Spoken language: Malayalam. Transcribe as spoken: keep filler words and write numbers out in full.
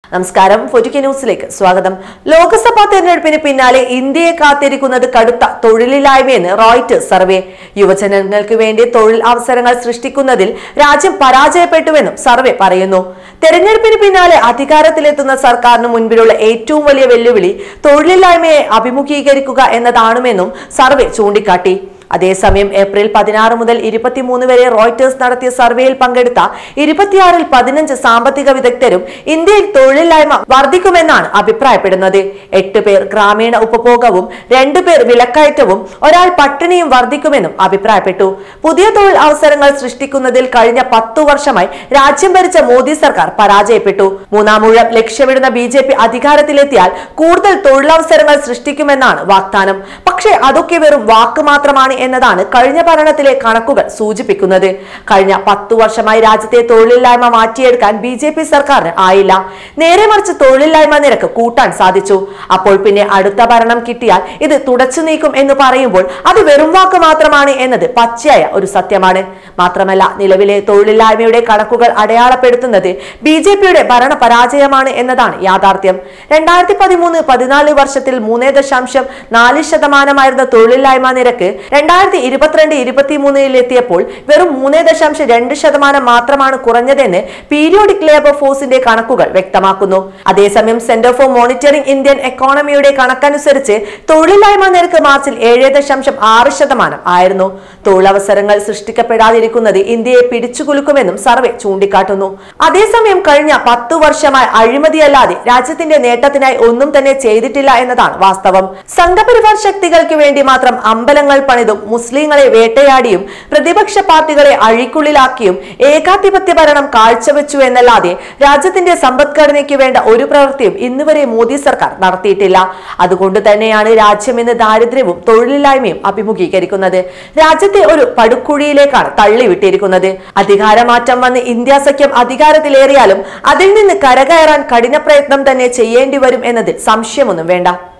നമസ്കാരം ഫോർട്ടി ന്യൂസിലേക്ക് സ്വാഗതം. ലോക്സഭാ തെരഞ്ഞെടുപ്പിന് പിന്നാലെ ഇന്ത്യയെ കാത്തിരിക്കുന്നത് കടുത്ത തൊഴിലില്ലായ്മയെന്ന് റോയിറ്റേഴ്സ് സർവേ. യുവജനങ്ങൾക്ക് വേണ്ടി തൊഴിൽ അവസരങ്ങൾ സൃഷ്ടിക്കുന്നതിൽ രാജ്യം പരാജയപ്പെട്ടുവെന്നും സർവേ പറയുന്നു. തെരഞ്ഞെടുപ്പിന് പിന്നാലെ അധികാരത്തിലെത്തുന്ന സർക്കാരിന് മുൻപിലുള്ള ഏറ്റവും വലിയ വെല്ലുവിളി തൊഴിലില്ലായ്മയെ അഭിമുഖീകരിക്കുക എന്നതാണെന്നും സർവേ ചൂണ്ടിക്കാട്ടി. അതേസമയം ഏപ്രിൽ പതിനാറ് മുതൽ ഇരുപത്തിമൂന്ന് വരെ റോയിറ്റേഴ്സ് നടത്തിയ സർവേയിൽ പങ്കെടുത്ത ഇരുപത്തിയാറിൽ പതിനഞ്ച് സാമ്പത്തിക വിദഗ്ധരും ഇന്ത്യയിൽ തൊഴിലില്ലായ്മ വർദ്ധിക്കുമെന്നാണ് അഭിപ്രായപ്പെടുന്നത്. എട്ട് പേർ ഗ്രാമീണ ഉപഭോഗവും രണ്ടു പേർ വിലക്കയറ്റവും ഒരാൾ പട്ടിണിയും വർദ്ധിക്കുമെന്നും അഭിപ്രായപ്പെട്ടു. പുതിയ തൊഴിൽ അവസരങ്ങൾ സൃഷ്ടിക്കുന്നതിൽ കഴിഞ്ഞ പത്തു വർഷമായി രാജ്യം ഭരിച്ച മോദി സർക്കാർ പരാജയപ്പെട്ടു. മൂന്നാമൂഴം ലക്ഷ്യമിടുന്ന ബി ജെ പി അധികാരത്തിലെത്തിയാൽ കൂടുതൽ തൊഴിലവസരങ്ങൾ സൃഷ്ടിക്കുമെന്നാണ് വാഗ്ദാനം. പക്ഷേ അതൊക്കെ വെറും വാക്ക് മാത്രമാണ് എന്നതാണ് കഴിഞ്ഞ ഭരണത്തിലെ കണക്കുകൾ സൂചിപ്പിക്കുന്നത്. കഴിഞ്ഞ പത്തു വർഷമായി രാജ്യത്തെ തൊഴിലില്ലായ്മ മാറ്റിയെടുക്കാൻ ബി ജെ പി സർക്കാരിന് ആയില്ല. നേരെ മറിച്ച് തൊഴിലില്ലായ്മ നിരക്ക് കൂട്ടാൻ സാധിച്ചു. അപ്പോൾ പിന്നെ അടുത്ത ഭരണം കിട്ടിയാൽ ഇത് തുടച്ചു നീക്കും എന്ന് പറയുമ്പോൾ അത് വെറും വാക്ക് മാത്രമാണ് എന്നത് പച്ചയായ ഒരു സത്യമാണ്. മാത്രമല്ല, നിലവിലെ തൊഴിലില്ലായ്മയുടെ കണക്കുകൾ അടയാളപ്പെടുത്തുന്നത് ബി ജെ പിയുടെ ഭരണ പരാജയമാണ് എന്നതാണ് യാഥാർത്ഥ്യം. രണ്ടായിരത്തി പതിമൂന്ന് പതിനാല് വർഷത്തിൽ മൂന്ന് ദശാംശം നാല് ശതമാനമായിരുന്ന തൊഴിലില്ലായ്മ നിരക്ക് രണ്ടായിരത്തി ഇരുപത്തിരണ്ട് ഇരുപത്തിമൂന്നിൽ എത്തിയപ്പോൾ വെറും മൂന്ന് ദശാംശം രണ്ട് ശതമാനം മാത്രമാണ് കുറഞ്ഞതെന്ന് പീരിയോഡിക് ലേബർ ഫോഴ്സിന്റെ കണക്കുകൾ വ്യക്തമാക്കുന്നു. അതേസമയം സെന്റർ ഫോർ മോണിറ്ററിംഗ് ഇന്ത്യൻ എക്കോണമിയുടെ കണക്കനുസരിച്ച് തൊഴിലില്ലായ്മ നിരക്ക് മാർച്ചിൽ ഏഴ് ദശാംശം ആറ് ശതമാനം ആയിരുന്നു. തൊഴിലവസരങ്ങൾ സൃഷ്ടിക്കപ്പെടാതിരിക്കുന്നത് ഇന്ത്യയെ പിടിച്ചുകുലുക്കുമെന്നും സർവേ ചൂണ്ടിക്കാട്ടുന്നു. അതേസമയം കഴിഞ്ഞ പത്തു വർഷമായി അഴിമതിയല്ലാതെ രാജ്യത്തിന്റെ നേട്ടത്തിനായി ഒന്നും തന്നെ ചെയ്തിട്ടില്ല എന്നതാണ് വാസ്തവം. സംഘപരിവാർ ശക്തികൾക്ക് വേണ്ടി മാത്രം അമ്പലങ്ങൾ പണിതും മുസ്ലിങ്ങളെ വേട്ടയാടിയും പ്രതിപക്ഷ പാർട്ടികളെ അഴിക്കുള്ളിലാക്കിയും ഏകാധിപത്യ ഭരണം കാഴ്ചവെച്ചു എന്നല്ലാതെ രാജ്യത്തിന്റെ സമ്പദ്ഘടനയ്ക്ക് വേണ്ട ഒരു പ്രവൃത്തിയും ഇന്നുവരെ മോദി സർക്കാർ നടത്തിയിട്ടില്ല. അതുകൊണ്ട് തന്നെയാണ് രാജ്യം ഇന്ന് ദാരിദ്ര്യവും തൊഴിലില്ലായ്മയും അഭിമുഖീകരിക്കുന്നത്. രാജ്യത്തെ ഒരു പടുക്കുഴിയിലേക്കാണ് തള്ളിവിട്ടിരിക്കുന്നത്. അധികാരമാറ്റം വന്ന് ഇന്ത്യ സഖ്യം അധികാരത്തിലേറിയാലും അതിൽ നിന്ന് കരകയറാൻ കഠിന പ്രയത്നം തന്നെ ചെയ്യേണ്ടി വരും എന്നതിൽ സംശയമൊന്നും വേണ്ട.